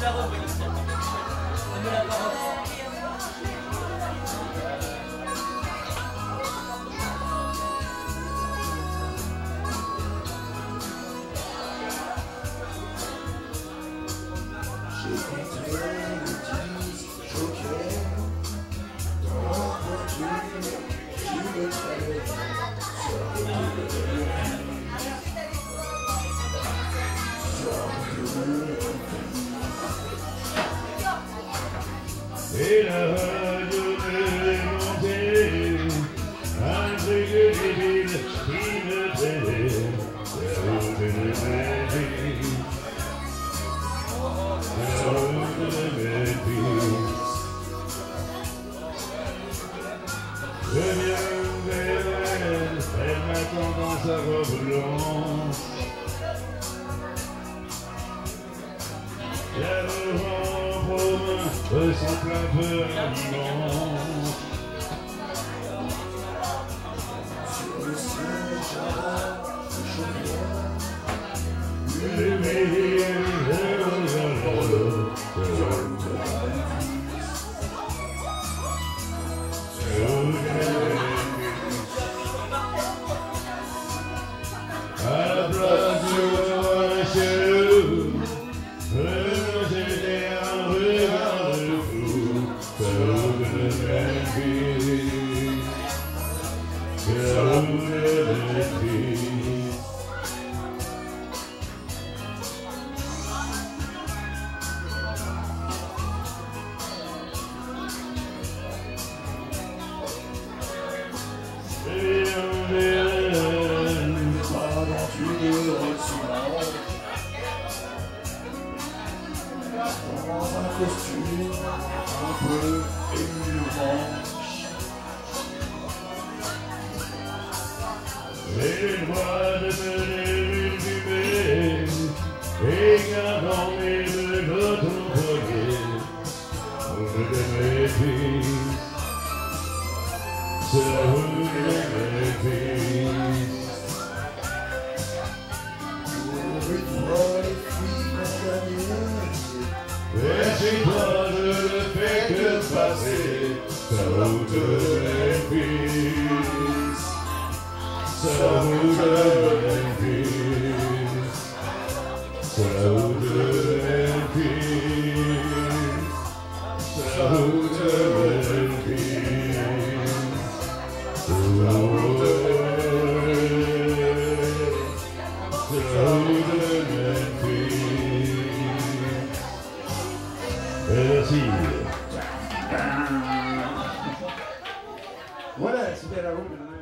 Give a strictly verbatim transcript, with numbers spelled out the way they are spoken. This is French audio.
Et la radio est montée, un truc débile qui me traînait, la route de Memphis, la route de Memphis. Je viens vers elle, elle m'attend dans sa robe blanche. La robe en province ressemble un peu à un dimanche. Sur le siège à chaumière, le meilleur à la place de chez c'était un regard de fou, la route de Memphis, la route de Memphis. Et on verrait pendant une ressource dans un costume un peu émouvant. Et le droit de mener une fumée, et gardant mes deux notre poignet, route de Memphis, c'est la route de Memphis. Pour une fois les filles condamnées, et si toi je ne fais que passer, c'est la route de Memphis, c'est la route de Memphis, c'est la route de Memphis, c'est la route de Memphis, c'est la route de Memphis. Merci. Voilà, c'était la route de